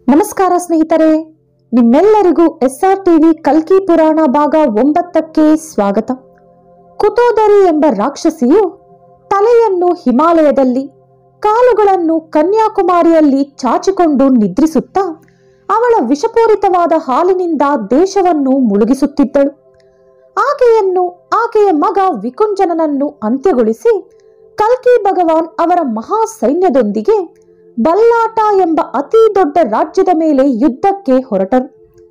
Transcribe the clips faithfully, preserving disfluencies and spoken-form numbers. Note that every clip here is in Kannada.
ನಮಸ್ಕಾರ ಸ್ನೇಹಿತರೆ, ನಿಮ್ಮೆಲ್ಲರಿಗೂ ಎಸ್ ಆರ್ ಟಿವಿ ಕಲ್ಕಿ ಪುರಾಣ ಭಾಗ ಒಂಬತ್ತಕ್ಕೆ ಸ್ವಾಗತ. ಕುತೋದರಿ ಎಂಬ ರಾಕ್ಷಸಿಯು ತಲೆಯನ್ನು ಹಿಮಾಲಯದಲ್ಲಿ, ಕಾಲುಗಳನ್ನು ಕನ್ಯಾಕುಮಾರಿಯಲ್ಲಿ ಚಾಚಿಕೊಂಡು ನಿದ್ರಿಸುತ್ತಾ ಅವಳ ವಿಷಪೂರಿತವಾದ ಹಾಲಿನಿಂದ ದೇಶವನ್ನು ಮುಳುಗಿಸುತ್ತಿದ್ದಳು. ಆಕೆಯನ್ನು ಆಕೆಯ ಮಗ ವಿಕುಂಜನನನ್ನು ಅಂತ್ಯಗೊಳಿಸಿ ಕಲ್ಕಿ ಭಗವಾನ್ ಅವರ ಮಹಾ ಸೈನ್ಯದೊಂದಿಗೆ ಬಲ್ಲಾಟ ಎಂಬ ಅತಿ ದೊಡ್ಡ ರಾಜ್ಯದ ಮೇಲೆ ಯುದ್ಧಕ್ಕೆ ಹೊರಟರು.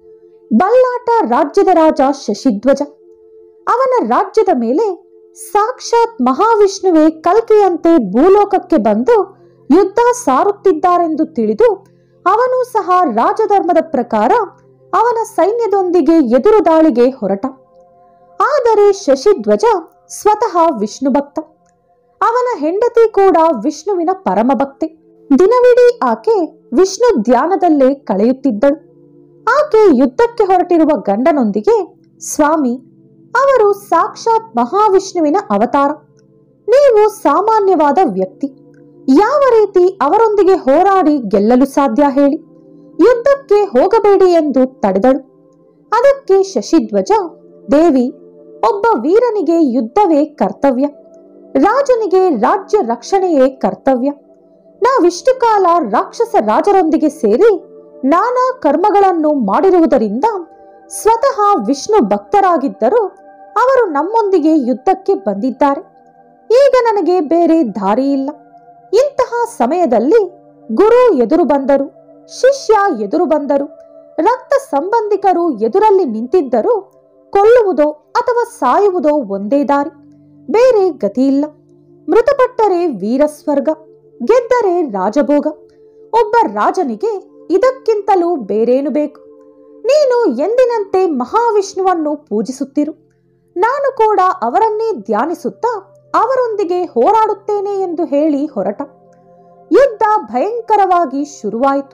ಬಲ್ಲಾಟ ರಾಜ್ಯದ ರಾಜ ಶಶಿಧ್ವಜ. ಅವನ ರಾಜ್ಯದ ಮೇಲೆ ಸಾಕ್ಷಾತ್ ಮಹಾವಿಷ್ಣುವೇ ಕಲ್ಕಿಯಂತೆ ಭೂಲೋಕಕ್ಕೆ ಬಂದು ಯುದ್ಧ ಸಾರುತ್ತಿದ್ದಾರೆಂದು ತಿಳಿದು ಅವನು ಸಹ ರಾಜಧರ್ಮದ ಪ್ರಕಾರ ಅವನ ಸೈನ್ಯದೊಂದಿಗೆ ಎದುರು ದಾಳಿಗೆ ಹೊರಟ. ಆದರೆ ಶಶಿಧ್ವಜ ಸ್ವತಃ ವಿಷ್ಣು ಭಕ್ತ. ಅವನ ಹೆಂಡತಿ ಕೂಡ ವಿಷ್ಣುವಿನ ಪರಮಭಕ್ತಿ. ದಿನವಿಡೀ ಆಕೆ ವಿಷ್ಣು ಧ್ಯಾನದಲ್ಲೇ ಕಳೆಯುತ್ತಿದ್ದಳು. ಆಕೆ ಯುದ್ಧಕ್ಕೆ ಹೊರಟಿರುವ ಗಂಡನೊಂದಿಗೆ, ಸ್ವಾಮಿ, ಅವರು ಸಾಕ್ಷಾತ್ ಮಹಾವಿಷ್ಣುವಿನ ಅವತಾರ. ನೀವು ಸಾಮಾನ್ಯವಾದ ವ್ಯಕ್ತಿ. ಯಾವ ರೀತಿ ಅವರೊಂದಿಗೆ ಹೋರಾಡಿ ಗೆಲ್ಲಲು ಸಾಧ್ಯ ಹೇಳಿ? ಯುದ್ಧಕ್ಕೆ ಹೋಗಬೇಡಿ ಎಂದು ತಡೆದಳು. ಅದಕ್ಕೆ ಶಶಿಧ್ವಜ, ದೇವಿ, ಒಬ್ಬ ವೀರನಿಗೆ ಯುದ್ಧವೇ ಕರ್ತವ್ಯ. ರಾಜನಿಗೆ ರಾಜ್ಯ ರಕ್ಷಣೆಯೇ ಕರ್ತವ್ಯ. ನಾವಿಷ್ಟು ಕಾಲ ರಾಕ್ಷಸ ರಾಜರೊಂದಿಗೆ ಸೇರಿ ನಾನಾ ಕರ್ಮಗಳನ್ನು ಮಾಡಿರುವುದರಿಂದ ಸ್ವತಃ ವಿಷ್ಣು ಭಕ್ತರಾಗಿದ್ದರೂ ಅವರು ನಮ್ಮೊಂದಿಗೆ ಯುದ್ಧಕ್ಕೆ ಬಂದಿದ್ದಾರೆ. ಈಗ ನನಗೆ ಬೇರೆ ದಾರಿ ಇಲ್ಲ. ಇಂತಹ ಸಮಯದಲ್ಲಿ ಗುರು ಎದುರು ಬಂದರು, ಶಿಷ್ಯ ಎದುರು ಬಂದರು, ರಕ್ತ ಸಂಬಂಧಿಕರು ಎದುರಲ್ಲಿ ನಿಂತಿದ್ದರೂ ಕೊಲ್ಲುವುದೋ ಅಥವಾ ಸಾಯುವುದೋ ಒಂದೇ ದಾರಿ. ಬೇರೆ ಗತಿಯಿಲ್ಲ. ಮೃತಪಟ್ಟರೆ ವೀರಸ್ವರ್ಗ, ಗೆದ್ದರೆ ರಾಜಭೋಗ. ಒಬ್ಬ ರಾಜನಿಗೆ ಇದಕ್ಕಿಂತಲೂ ಬೇರೇನು ಬೇಕು? ನೀನು ಎಂದಿನಂತೆ ಮಹಾವಿಷ್ಣುವನ್ನು ಪೂಜಿಸುತ್ತಿರು. ನಾನು ಕೂಡ ಅವರನ್ನೇ ಧ್ಯಾನಿಸುತ್ತಾ ಅವರೊಂದಿಗೆ ಹೋರಾಡುತ್ತೇನೆ ಎಂದು ಹೇಳಿ ಹೊರಟ. ಯುದ್ಧ ಭಯಂಕರವಾಗಿ ಶುರುವಾಯಿತು.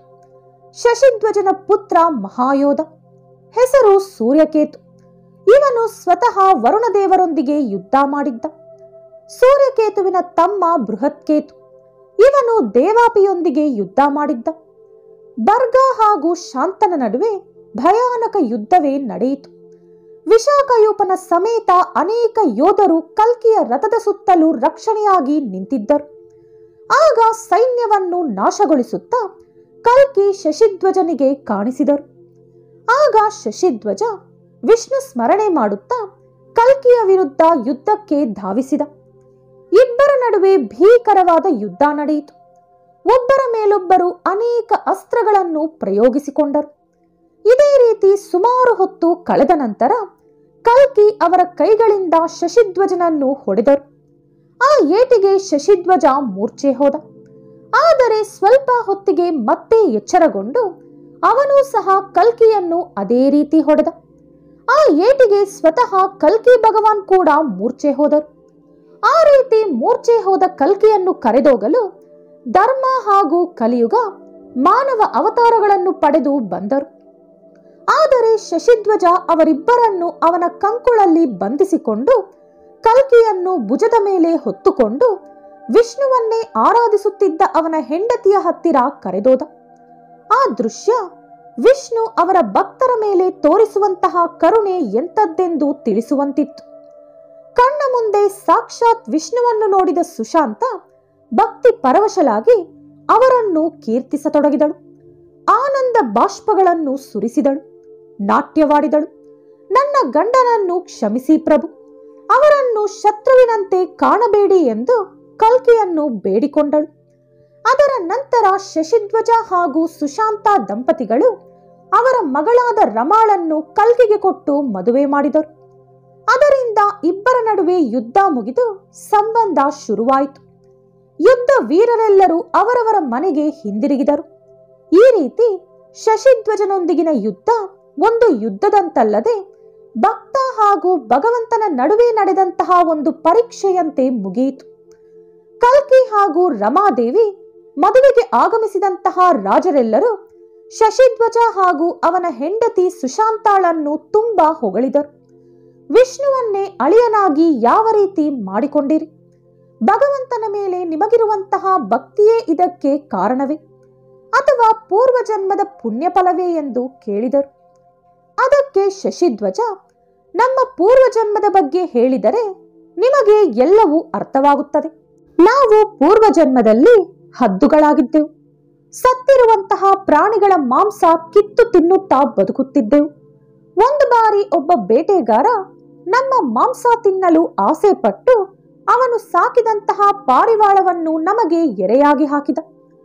ಶಶಿಧ್ವಜನ ಪುತ್ರ ಮಹಾಯೋಧ, ಹೆಸರು ಸೂರ್ಯಕೇತು. ಇವನು ಸ್ವತಃ ವರುಣದೇವರೊಂದಿಗೆ ಯುದ್ಧ ಮಾಡಿದ್ದ. ಸೂರ್ಯಕೇತುವಿನ ತಮ್ಮ ಬೃಹತ್ಕೇತು, ಇವನು ದೇವಾಪಿಯೊಂದಿಗೆ ಯುದ್ಧ ಮಾಡಿದ್ದ. ಬರ್ಗ ಹಾಗೂ ಶಾಂತನ ನಡುವೆ ಭಯಾನಕ ಯುದ್ಧವೇ ನಡೆಯಿತು. ವಿಶಾಖಯೂಪನ ಸಮೇತ ಅನೇಕ ಯೋಧರು ಕಲ್ಕಿಯ ರಥದ ಸುತ್ತಲೂ ರಕ್ಷಣೆಯಾಗಿ ನಿಂತಿದ್ದರು. ಆಗ ಸೈನ್ಯವನ್ನು ನಾಶಗೊಳಿಸುತ್ತಾ ಕಲ್ಕಿ ಶಶಿಧ್ವಜನಿಗೆ ಕಾಣಿಸಿದರು. ಆಗ ಶಶಿಧ್ವಜ ವಿಷ್ಣು ಸ್ಮರಣೆ ಮಾಡುತ್ತಾ ಕಲ್ಕಿಯ ವಿರುದ್ಧ ಯುದ್ಧಕ್ಕೆ ಧಾವಿಸಿದ. ಇಬ್ಬರ ನಡುವೆ ಭೀಕರವಾದ ಯುದ್ಧ ನಡೆಯಿತು. ಒಬ್ಬರ ಮೇಲೊಬ್ಬರು ಅನೇಕ ಅಸ್ತ್ರಗಳನ್ನು ಪ್ರಯೋಗಿಸಿಕೊಂಡರು. ಇದೇ ರೀತಿ ಸುಮಾರು ಹೊತ್ತು ಕಳೆದ ನಂತರ ಕಲ್ಕಿ ಅವರ ಕೈಗಳಿಂದ ಶಶಿಧ್ವಜನನ್ನು ಹೊಡೆದರು. ಆ ಏಟಿಗೆ ಶಶಿಧ್ವಜ ಮೂರ್ಛೆ ಹೋದ. ಆದರೆ ಸ್ವಲ್ಪ ಹೊತ್ತಿಗೆ ಮತ್ತೆ ಎಚ್ಚರಗೊಂಡು ಅವನು ಸಹ ಕಲ್ಕಿಯನ್ನು ಅದೇ ರೀತಿ ಹೊಡೆದ. ಆ ಏಟಿಗೆ ಸ್ವತಃ ಕಲ್ಕಿ ಭಗವಾನ್ ಕೂಡ ಮೂರ್ಛೆ ಹೋದರು. ಆ ರೀತಿ ಮೂರ್ಛೆ ಹೋದ ಕಲ್ಕಿಯನ್ನು ಕರೆದೋಗಲು ಧರ್ಮ ಹಾಗೂ ಕಲಿಯುಗ ಮಾನವ ಅವತಾರಗಳನ್ನು ಪಡೆದು ಬಂದರು. ಆದರೆ ಶಶಿಧ್ವಜ ಅವರಿಬ್ಬರನ್ನು ಅವನ ಕಂಕುಳಲ್ಲಿ ಬಂಧಿಸಿಕೊಂಡು ಕಲ್ಕಿಯನ್ನು ಭುಜದ ಮೇಲೆ ಹೊತ್ತುಕೊಂಡು ವಿಷ್ಣುವನ್ನೇ ಆರಾಧಿಸುತ್ತಿದ್ದ ಅವನ ಹೆಂಡತಿಯ ಹತ್ತಿರ ಕರೆದೋದ. ಆ ದೃಶ್ಯ ವಿಷ್ಣು ಅವರ ಭಕ್ತರ ಮೇಲೆ ತೋರಿಸುವಂತಹ ಕರುಣೆ ಎಂಥದ್ದೆಂದು ತಿಳಿಸುವಂತಿತ್ತು. ಕಣ್ಣ ಮುಂದೆ ಸಾಕ್ಷಾತ್ ವಿಷ್ಣುವನ್ನು ನೋಡಿದ ಸುಶಾಂತ ಭಕ್ತಿ ಪರವಶಲಾಗಿ ಅವರನ್ನು ಕೀರ್ತಿಸತೊಡಗಿದಳು. ಆನಂದ ಬಾಷ್ಪಗಳನ್ನು ಸುರಿಸಿದಳು, ನಾಟ್ಯವಾಡಿದಳು. ನನ್ನ ಗಂಡನನ್ನು ಕ್ಷಮಿಸಿ ಪ್ರಭು, ಅವರನ್ನು ಶತ್ರುವಿನಂತೆ ಕಾಣಬೇಡಿ ಎಂದು ಕಲ್ಕಿಯನ್ನು ಬೇಡಿಕೊಂಡಳು. ಅದರ ನಂತರ ಶಶಿಧ್ವಜ ಹಾಗೂ ಸುಶಾಂತ ದಂಪತಿಗಳು ಅವರ ಮಗಳಾದ ರಮಾಳನ್ನು ಕಲ್ಕಿಗೆ ಕೊಟ್ಟು ಮದುವೆ ಮಾಡಿದರು. ಅದರಿಂದ ಇಬ್ಬರ ನಡುವೆ ಯುದ್ಧ ಮುಗಿದು ಸಂಬಂಧ ಶುರುವಾಯಿತು. ಯುದ್ಧ ವೀರರೆಲ್ಲರೂ ಅವರವರ ಮನೆಗೆ ಹಿಂದಿರುಗಿದರು. ಈ ರೀತಿ ಶಶಿಧ್ವಜನೊಂದಿಗಿನ ಯುದ್ಧ ಒಂದು ಯುದ್ಧದಂತಲ್ಲದೆ ಭಕ್ತ ಹಾಗೂ ಭಗವಂತನ ನಡುವೆ ನಡೆದಂತಹ ಒಂದು ಪರೀಕ್ಷೆಯಂತೆ ಮುಗಿಯಿತು. ಕಲ್ಕಿ ಹಾಗೂ ರಮಾದೇವಿ ಮದುವೆಗೆ ಆಗಮಿಸಿದಂತಹ ರಾಜರೆಲ್ಲರೂ ಶಶಿಧ್ವಜ ಹಾಗೂ ಅವನ ಹೆಂಡತಿ ಸುಶಾಂತಾಳನ್ನು ತುಂಬಾ ಹೊಗಳಿದರು. ವಿಷ್ಣುವನ್ನೇ ಅಳಿಯನಾಗಿ ಯಾವ ರೀತಿ ಮಾಡಿಕೊಂಡಿರಿ? ಭಗವಂತನ ಮೇಲೆ ನಿಮಗಿರುವಂತಹ ಭಕ್ತಿಯೇ ಇದಕ್ಕೆ ಕಾರಣವೇ? ಅಥವಾ ಪೂರ್ವಜನ್ಮದ ಪುಣ್ಯಫಲವೇ ಎಂದು ಕೇಳಿದರು. ಅದಕ್ಕೆ ಶಶಿಧ್ವಜ, ನಮ್ಮ ಪೂರ್ವಜನ್ಮದ ಬಗ್ಗೆ ಹೇಳಿದರೆ ನಿಮಗೆ ಎಲ್ಲವೂ ಅರ್ಥವಾಗುತ್ತದೆ. ನಾವು ಪೂರ್ವಜನ್ಮದಲ್ಲಿ ಹದ್ದುಗಳಾಗಿದ್ದೆವು. ಸತ್ತಿರುವಂತಹ ಪ್ರಾಣಿಗಳ ಮಾಂಸ ಕಿತ್ತು ತಿನ್ನುತ್ತಾ ಬದುಕುತ್ತಿದ್ದೆವು. ಒಂದು ಬಾರಿ ಒಬ್ಬ ಬೇಟೆಗಾರ ನಮ್ಮ ಮಾಂಸ ತಿನ್ನಲು ಆಸೆ ಪಟ್ಟು ಅವನು ಸಾಕಿದಂತಹ ಪಾರಿವಾಳವನ್ನು ನಮಗೆ ಎರೆಯಾಗಿ ಹಾಕಿದ.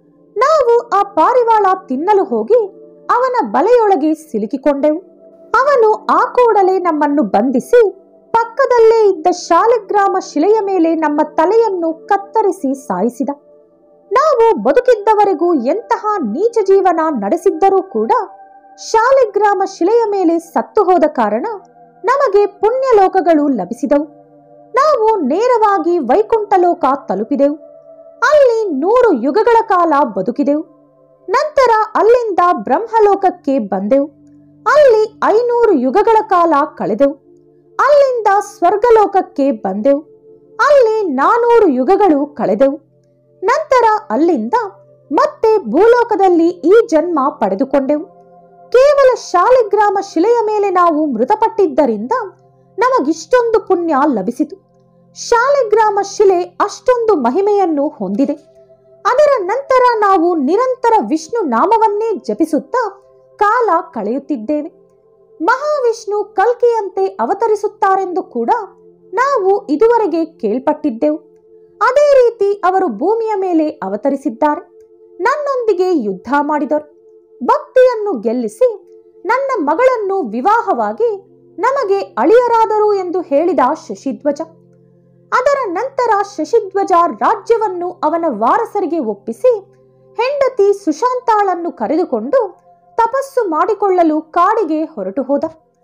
ನಾವು ಆ ಪಾರಿವಾಳ ತಿನ್ನಲು ಹೋಗಿ ಅವನ ಬಲೆಯೊಳಗೆ ಸಿಲುಕಿಕೊಂಡೆವು. ಅವನು ಆ ಕೂಡಲೇ ನಮ್ಮನ್ನು ಬಂಧಿಸಿ ಪಕ್ಕದಲ್ಲೇ ಇದ್ದ ಶಾಲಿಗ್ರಾಮ ಶಿಲೆಯ ಮೇಲೆ ನಮ್ಮ ತಲೆಯನ್ನು ಕತ್ತರಿಸಿ ಸಾಯಿಸಿದ. ನಾವು ಬದುಕಿದ್ದವರೆಗೂ ಎಂತಹ ನೀಚ ಜೀವನ ನಡೆಸಿದ್ದರೂ ಕೂಡ ಶಾಲಿಗ್ರಾಮ ಶಿಲೆಯ ಮೇಲೆ ಸತ್ತು ಹೋದ ಕಾರಣ ನಮಗೆ ಪುಣ್ಯಲೋಕಗಳು ಲಭಿಸಿದವು. ನಾವು ನೇರವಾಗಿ ವೈಕುಂಠ ಲೋಕ ತಲುಪಿದೆವು. ಅಲ್ಲಿ ನೂರು ಯುಗಗಳ ಕಾಲ ಬದುಕಿದೆವು. ನಂತರ ಅಲ್ಲಿಂದ ಬ್ರಹ್ಮಲೋಕಕ್ಕೆ ಬಂದೆವು. ಅಲ್ಲಿ ಐನೂರು ಯುಗಗಳ ಕಾಲ ಕಳೆದೆವು. ಅಲ್ಲಿಂದ ಸ್ವರ್ಗಲೋಕಕ್ಕೆ ಬಂದೆವು. ಅಲ್ಲಿ ನಾನೂರು ಯುಗಗಳು ಕಳೆದೆವು. ನಂತರ ಅಲ್ಲಿಂದ ಮತ್ತೆ ಭೂಲೋಕದಲ್ಲಿ ಈ ಜನ್ಮ ಪಡೆದುಕೊಂಡೆವು. ಕೇವಲ ಶಾಲಿಗ್ರಾಮ ಶಿಲೆಯ ಮೇಲೆ ನಾವು ಮೃತಪಟ್ಟಿದ್ದರಿಂದ ನಮಗಿಷ್ಟೊಂದು ಪುಣ್ಯ ಲಭಿಸಿತು. ಶಾಲಿಗ್ರಾಮ ಶಿಲೆ ಅಷ್ಟೊಂದು ಮಹಿಮೆಯನ್ನು ಹೊಂದಿದೆ. ಅದರ ನಂತರ ನಾವು ನಿರಂತರ ವಿಷ್ಣು ನಾಮವನ್ನೇ ಜಪಿಸುತ್ತಾ ಕಾಲ ಕಳೆಯುತ್ತಿದ್ದೇವೆ. ಮಹಾವಿಷ್ಣು ಕಲ್ಕಿಯಂತೆ ಅವತರಿಸುತ್ತಾರೆಂದು ಕೂಡ ನಾವು ಇದುವರೆಗೆ ಕೇಳ್ಪಟ್ಟಿದ್ದೆವು. ಅದೇ ರೀತಿ ಅವರು ಭೂಮಿಯ ಮೇಲೆ ಅವತರಿಸಿದ್ದಾರೆ. ನನ್ನೊಂದಿಗೆ ಯುದ್ಧ ಮಾಡಿದರು. ಭಕ್ತಿಯನ್ನು ಗೆಲ್ಲಿಸಿ ನನ್ನ ಮಗಳನ್ನು ವಿವಾಹವಾಗಿ ನಮಗೆ ಅಳಿಯರಾದರು ಎಂದು ಹೇಳಿದ ಶಶಿಧ್ವಜ. ಅದರ ನಂತರ ಶಶಿಧ್ವಜ ರಾಜ್ಯವನ್ನು ಅವನ ವಾರಸರಿಗೆ ಒಪ್ಪಿಸಿ ಹೆಂಡತಿ ಸುಶಾಂತಾಳನ್ನು ಕರೆದುಕೊಂಡು ತಪಸ್ಸು ಮಾಡಿಕೊಳ್ಳಲು ಕಾಡಿಗೆ ಹೊರಟು ಹೋದ.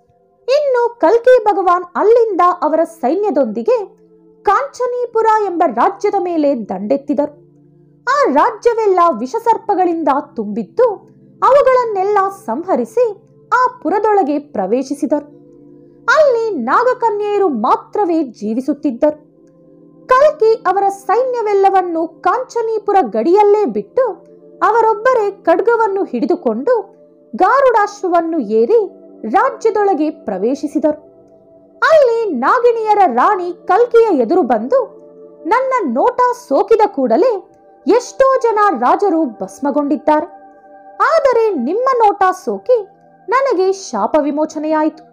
ಇನ್ನು ಕಲ್ಕಿ ಭಗವಾನ್ ಅಲ್ಲಿಂದ ಅವರ ಸೈನ್ಯದೊಂದಿಗೆ ಕಾಂಚನೀಪುರ ಎಂಬ ರಾಜ್ಯದ ಮೇಲೆ ದಂಡೆತ್ತಿದರು. ಆ ರಾಜ್ಯವೆಲ್ಲ ವಿಷಸರ್ಪಗಳಿಂದ ತುಂಬಿದ್ದು ಅವುಗಳನ್ನೆಲ್ಲ ಸಂಹರಿಸಿ ಆ ಪುರದೊಳಗೆ ಪ್ರವೇಶಿಸಿದರು. ಅಲ್ಲಿ ನಾಗಕನ್ಯೆಯರು ಮಾತ್ರವೇ ಜೀವಿಸುತ್ತಿದ್ದರು. ಕಲ್ಕಿ ಅವರ ಸೈನ್ಯವೆಲ್ಲವನ್ನು ಕಾಂಚನೀಪುರ ಗಡಿಯಲ್ಲೇ ಬಿಟ್ಟು ಅವರೊಬ್ಬರೇ ಖಡ್ಗವನ್ನು ಹಿಡಿದುಕೊಂಡು ಗಾರುಡಾಶ್ವವನ್ನು ಏರಿ ರಾಜ್ಯದೊಳಗೆ ಪ್ರವೇಶಿಸಿದರು. ಅಲ್ಲಿ ನಾಗಿಣಿಯರ ರಾಣಿ ಕಲ್ಕಿಯ ಎದುರು ಬಂದು, ನನ್ನ ನೋಟ ಸೋಕಿದ ಕೂಡಲೇ ಎಷ್ಟೋ ಜನ ರಾಜರು ಭಸ್ಮಗೊಂಡಿದ್ದಾರೆ. ಆದರೆ ನಿಮ್ಮ ನೋಟ ಸೋಕಿ ನನಗೆ ಶಾಪ ವಿಮೋಚನೆಯಾಯಿತು.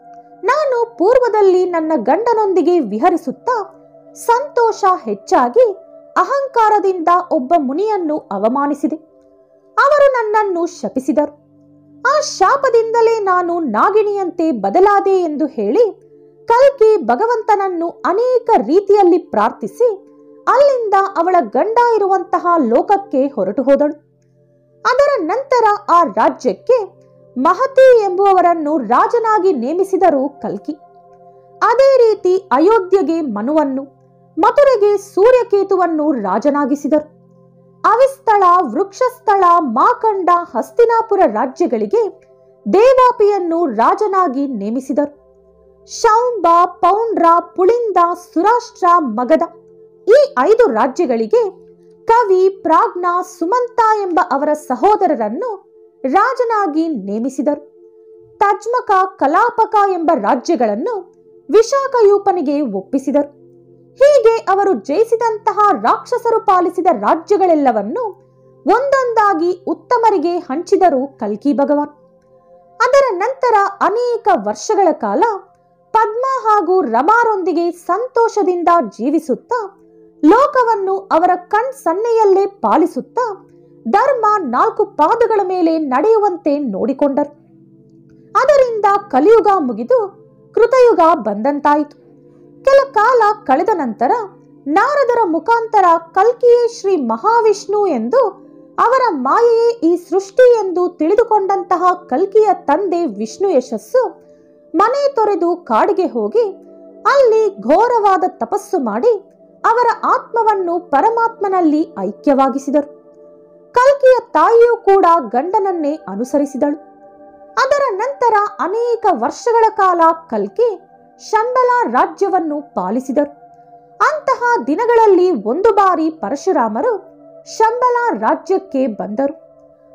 ನಾನು ಪೂರ್ವದಲ್ಲಿ ನನ್ನ ಗಂಡನೊಂದಿಗೆ ವಿಹರಿಸುತ್ತಾ ಸಂತೋಷ ಹೆಚ್ಚಾಗಿ ಅಹಂಕಾರದಿಂದ ಒಬ್ಬ ಮುನಿಯನ್ನು ಅವಮಾನಿಸಿದೆ. ಅವರು ನನ್ನನ್ನು ಶಪಿಸಿದರು. ಆ ಶಾಪದಿಂದಲೇ ನಾನು ನಾಗಿಣಿಯಂತೆ ಬದಲಾದೆ ಎಂದು ಹೇಳಿ ಕಲ್ಕಿ ಭಗವಂತನನ್ನು ಅನೇಕ ರೀತಿಯಲ್ಲಿ ಪ್ರಾರ್ಥಿಸಿ ಅಲ್ಲಿಂದ ಅವಳ ಗಂಡ ಇರುವಂತಹ ಲೋಕಕ್ಕೆ ಹೊರಟು ಹೋದಳು. ಅದರ ನಂತರ ಆ ರಾಜ್ಯಕ್ಕೆ ಮಹತಿ ಎಂಬುವವರನ್ನು ರಾಜನಾಗಿ ನೇಮಿಸಿದರು ಕಲ್ಕಿ. ಅದೇ ರೀತಿ ಅಯೋಧ್ಯೆಗೆ ಮನುವನ್ನು, ಮಥುರೆಗೆ ಸೂರ್ಯಕೇತುವನ್ನು ರಾಜನಾಗಿಸಿದರು. ಅವಿಸ್ಥಳ, ವೃಕ್ಷಸ್ಥಳ, ಮಾಕಂಡ, ಹಸ್ತಿನಾಪುರ ರಾಜ್ಯಗಳಿಗೆ ದೇವಾಪಿಯನ್ನು ರಾಜನಾಗಿ ನೇಮಿಸಿದರು. ಶೌಂಬ, ಪೌಂಡ್ರ, ಪುಳಿಂದ, ಸುರಾಷ್ಟ್ರ, ಮಗಧ ಈ ಐದು ರಾಜ್ಯಗಳಿಗೆ ಕವಿ, ಪ್ರಾಜ್ಞ, ಸುಮಂತ ಎಂಬ ಅವರ ಸಹೋದರರನ್ನು ರಾಜನಾಗಿ ನೇಮಿಸಿದರು. ತಜ್ಮಕ, ಕಲಾಪಕ ಎಂಬ ರಾಜ್ಯಗಳನ್ನು ವಿಶಾಖಯೂಪನಿಗೆ ಒಪ್ಪಿಸಿದರು. ಹೀಗೆ ಅವರು ಜಯಿಸಿದಂತಹ ರಾಕ್ಷಸರು ಪಾಲಿಸಿದ ರಾಜ್ಯಗಳೆಲ್ಲವನ್ನು ಒಂದೊಂದಾಗಿ ಉತ್ತಮರಿಗೆ ಹಂಚಿದರು ಕಲ್ಕಿ ಭಗವಾನ್. ಅದರ ನಂತರ ಅನೇಕ ವರ್ಷಗಳ ಕಾಲ ಪದ್ಮ ಹಾಗೂ ರಮಾರೊಂದಿಗೆ ಸಂತೋಷದಿಂದ ಜೀವಿಸುತ್ತಾ ಲೋಕವನ್ನು ಅವರ ಕಣ್ ಸನ್ನೆಯಲ್ಲೇ ಪಾಲಿಸುತ್ತಾ ಧರ್ಮ ನಾಲ್ಕು ಪಾದಗಳ ಮೇಲೆ ನಡೆಯುವಂತೆ ನೋಡಿಕೊಂಡರು. ಅದರಿಂದ ಕಲಿಯುಗ ಮುಗಿದು ಕೃತಯುಗ ಬಂದಂತಾಯಿತು. ಕೆಲ ಕಾಲ ಕಳೆದ ನಂತರ ನಾರದರ ಮುಖಾಂತರ ಕಲ್ಕಿಯೇ ಶ್ರೀ ಮಹಾವಿಷ್ಣು ಎಂದು, ಅವರ ಮಾಯೆಯೇ ಈ ಸೃಷ್ಟಿ ಎಂದು ತಿಳಿದುಕೊಂಡಂತಹ ಕಲ್ಕಿಯ ತಂದೆ ವಿಷ್ಣು ಯಶಸ್ಸು ಮನೆ ತೊರೆದು ಕಾಡಿಗೆ ಹೋಗಿ ಅಲ್ಲಿ ಘೋರವಾದ ತಪಸ್ಸು ಮಾಡಿ ಅವರ ಆತ್ಮವನ್ನು ಪರಮಾತ್ಮನಲ್ಲಿ ಐಕ್ಯವಾಗಿಸಿದರು. ಕಲ್ಕಿಯ ತಾಯಿಯೂ ಕೂಡ ಗಂಡನನ್ನೇ ಅನುಸರಿಸಿದಳು. ಅದರ ನಂತರ ಅನೇಕ ವರ್ಷಗಳ ಕಾಲ ಕಲ್ಕಿ ಶಂಬಲ ರಾಜ್ಯವನ್ನು ಪಾಲಿಸಿದರು. ಅಂತಹ ದಿನಗಳಲ್ಲಿ ಒಂದು ಬಾರಿ ಪರಶುರಾಮರು ಶಂಬಲ ರಾಜ್ಯಕ್ಕೆ ಬಂದರು.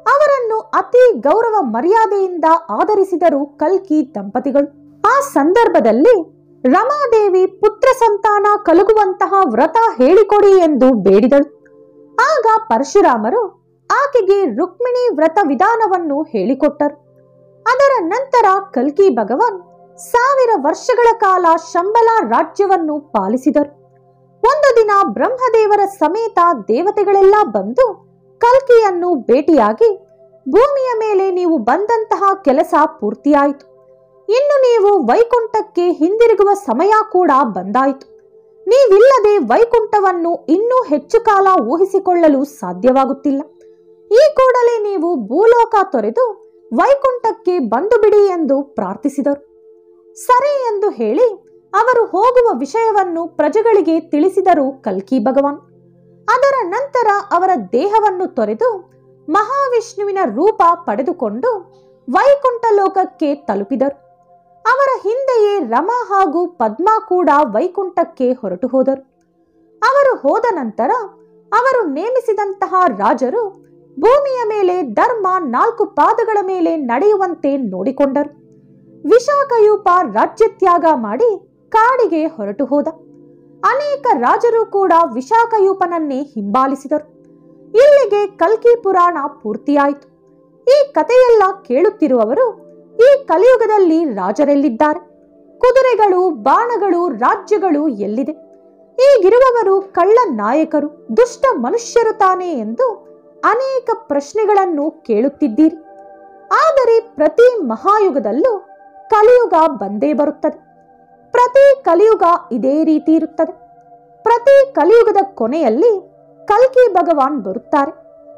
ಅವರನ್ನು ಅತಿ ಗೌರವ ಮರ್ಯಾದೆಯಿಂದ ಆದರಿಸಿದರು ಕಲ್ಕಿ ದಂಪತಿಗಳು. ಆ ಸಂದರ್ಭದಲ್ಲಿ ರಮಾದೇವಿ ಪುತ್ರ ಸಂತಾನ ಕಲಗುವಂತಹ ವ್ರತ ಹೇಳಿಕೊಡಿ ಎಂದು ಬೇಡಿದಳು. ಆಗ ಪರಶುರಾಮರು ಆಕೆಗೆ ರುಕ್ಮಿಣಿ ವ್ರತ ವಿಧಾನವನ್ನು ಹೇಳಿಕೊಟ್ಟರು. ಅದರ ನಂತರ ಕಲ್ಕಿ ಭಗವಾನ್ ಸಾವಿರ ವರ್ಷಗಳ ಕಾಲ ಶಂಬಲ ರಾಜ್ಯವನ್ನು ಪಾಲಿಸಿದರು. ಒಂದು ದಿನ ಬ್ರಹ್ಮದೇವರ ಸಮೇತ ದೇವತೆಗಳೆಲ್ಲ ಬಂದು ಕಲ್ಕಿಯನ್ನು ಭೇಟಿಯಾಗಿ, ಭೂಮಿಯ ಮೇಲೆ ನೀವು ಬಂದಂತಹ ಕೆಲಸ ಪೂರ್ತಿಯಾಯಿತು. ಇನ್ನು ನೀವು ವೈಕುಂಠಕ್ಕೆ ಹಿಂದಿರುಗುವ ಸಮಯ ಕೂಡ ಬಂದಾಯಿತು. ನೀವಿಲ್ಲದೆ ವೈಕುಂಠವನ್ನು ಇನ್ನೂ ಹೆಚ್ಚು ಕಾಲ ಊಹಿಸಿಕೊಳ್ಳಲು ಸಾಧ್ಯವಾಗುತ್ತಿಲ್ಲ. ಈ ಕೂಡಲೇ ನೀವು ಭೂಲೋಕ ತೊರೆದು ವೈಕುಂಠಕ್ಕೆ ಬಂದು ಬಿಡಿ ಎಂದು ಪ್ರಾರ್ಥಿಸಿದರು. ಸರಿ ಎಂದು ಹೇಳಿ ಅವರು ಹೋಗುವ ವಿಷಯವನ್ನು ಪ್ರಜೆಗಳಿಗೆ ತಿಳಿಸಿದರು ಕಲ್ಕಿ ಭಗವಾನ್. ಅದರ ನಂತರ ಅವರ ದೇಹವನ್ನು ತೊರೆದು ಮಹಾವಿಷ್ಣುವಿನ ರೂಪ ಪಡೆದುಕೊಂಡು ವೈಕುಂಠ ಲೋಕಕ್ಕೆ ತಲುಪಿದರು. ಅವರ ಹಿಂದೆಯೇ ರಮ ಹಾಗೂ ಪದ್ಮ ಕೂಡ ವೈಕುಂಠಕ್ಕೆ ಹೊರಟು ಹೋದರು. ಅವರು ಹೋದ ನಂತರ ಅವರು ನೇಮಿಸಿದಂತಹ ರಾಜರು ಭೂಮಿಯ ಮೇಲೆ ಧರ್ಮ ನಾಲ್ಕು ಪಾದಗಳ ಮೇಲೆ ನಡೆಯುವಂತೆ ನೋಡಿಕೊಂಡರು. ವಿಶಾಖಯೂಪ ರಾಜ್ಯತ್ಯಾಗ ಮಾಡಿ ಕಾಡಿಗೆ ಹೊರಟು ಹೋದ. ಅನೇಕ ರಾಜರು ಕೂಡ ವಿಶಾಖಯೂಪನನ್ನೇ ಹಿಂಬಾಲಿಸಿದರು. ಇಲ್ಲಿಗೆ ಕಲ್ಕಿ ಪುರಾಣ ಪೂರ್ತಿಯಾಯಿತು. ಈ ಕಥೆಯೆಲ್ಲ ಕೇಳುತ್ತಿರುವವರು, ಈ ಕಲಿಯುಗದಲ್ಲಿ ರಾಜರೆಲ್ಲಿದ್ದಾರೆ? ಕುದುರೆಗಳು, ಬಾಣಗಳು, ರಾಜ್ಯಗಳು ಎಲ್ಲಿದೆ? ಈಗಿರುವವರು ಕಳ್ಳ ನಾಯಕರು, ದುಷ್ಟ ಮನುಷ್ಯರು ತಾನೇ ಎಂದು ಅನೇಕ ಪ್ರಶ್ನೆಗಳನ್ನು ಕೇಳುತ್ತಿದ್ದೀರಿ. ಆದರೆ ಪ್ರತಿ ಮಹಾಯುಗದಲ್ಲೂ ಕಲಿಯುಗ ಬಂದೇ ಬರುತ್ತದೆ. ಪ್ರತಿ ಕಲಿಯುಗ ಇದೇ ರೀತಿ ಇರುತ್ತದೆ. ಪ್ರತಿ ಕಲಿಯುಗದ ಕೊನೆಯಲ್ಲಿ ಕಲ್ಕಿ ಭಗವಾನ್ ಬರುತ್ತಾರೆ.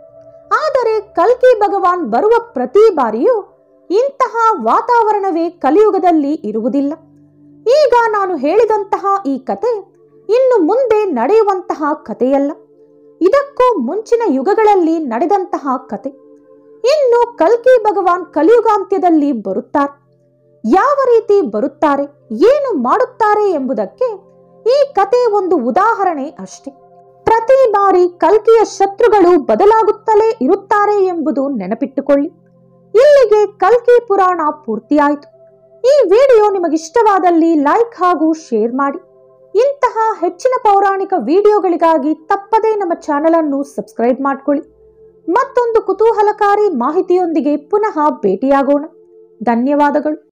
ಆದರೆ ಕಲ್ಕಿ ಭಗವಾನ್ ಬರುವ ಪ್ರತಿ ಬಾರಿಯೂ ಇಂತಹ ವಾತಾವರಣವೇ ಕಲಿಯುಗದಲ್ಲಿ ಇರುವುದಿಲ್ಲ. ಈಗ ನಾನು ಹೇಳಿದಂತಹ ಈ ಕತೆ ಇನ್ನು ಮುಂದೆ ನಡೆಯುವಂತಹ ಕಥೆಯಲ್ಲ. ಇದಕ್ಕೂ ಮುಂಚಿನ ಯುಗಗಳಲ್ಲಿ ನಡೆದಂತಹ ಕತೆ. ಇನ್ನು ಕಲ್ಕಿ ಭಗವಾನ್ ಕಲಿಯುಗಾಂತ್ಯದಲ್ಲಿ ಬರುತ್ತಾರೆ. ಯಾವ ರೀತಿ ಬರುತ್ತಾರೆ, ಏನು ಮಾಡುತ್ತಾರೆ ಎಂಬುದಕ್ಕೆ ಈ ಕತೆ ಒಂದು ಉದಾಹರಣೆ ಅಷ್ಟೇ. ಪ್ರತಿ ಬಾರಿ ಕಲ್ಕಿಯ ಶತ್ರುಗಳು ಬದಲಾಗುತ್ತಲೇ ಇರುತ್ತಾರೆ ಎಂಬುದು ನೆನಪಿಟ್ಟುಕೊಳ್ಳಿ. ಇಲ್ಲಿಗೆ ಕಲ್ಕಿ ಪುರಾಣ ಪೂರ್ತಿಯಾಯಿತು. ಈ ವಿಡಿಯೋ ನಿಮಗಿಷ್ಟವಾದಲ್ಲಿ ಲೈಕ್ ಹಾಗೂ ಶೇರ್ ಮಾಡಿ. ಇಂತಹ ಹೆಚ್ಚಿನ ಪೌರಾಣಿಕ ವಿಡಿಯೋಗಳಿಗಾಗಿ ತಪ್ಪದೇ ನಮ್ಮ ಚಾನೆಲ್ ಅನ್ನು ಸಬ್ಸ್ಕ್ರೈಬ್ ಮಾಡಿಕೊಳ್ಳಿ. ಮತ್ತೊಂದು ಕುತೂಹಲಕಾರಿ ಮಾಹಿತಿಯೊಂದಿಗೆ ಪುನಃ ಭೇಟಿಯಾಗೋಣ. ಧನ್ಯವಾದಗಳು.